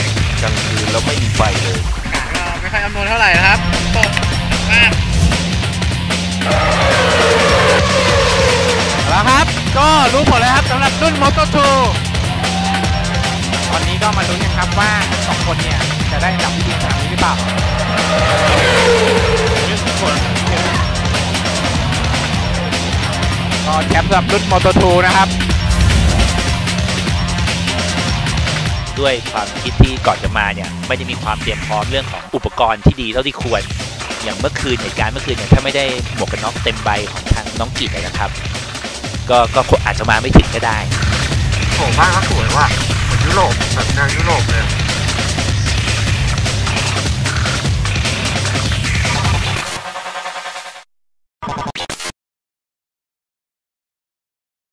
กกลางคืนแล้วไม่มีไฟเลยก็ไม่ค่อยอำนวยเท่าไหร่นะครับตกมากแล้วครับก็รู้ผลแล้วครับสำหรับรุ่น Moto2 วันนี้ก็มาลุ้นกันครับว่าสองคนเนี่ยจะได้อันดับที่ดีขนาดนี้หรือเปล่าก็แชมป์สำหรับรุ่น Moto2 นะครับด้วยความคิดที่ก่อนจะมาเนี่ยไม่ได้มีความเตรียมพร้อมเรื่องของอุปกรณ์ที่ดีเท่าที่ควรอย่างเมื่อคืนเหตุการณ์เมื่อคืนเนี่ยถ้าไม่ได้หมวกกันน็อกเต็มใบของทางน้องกิจนะครับก็อาจจะมาไม่ถึงก็ได้โหบ้านเขาสวยว่ะเหมือนยุโรปแบบแนวยุโรปเลย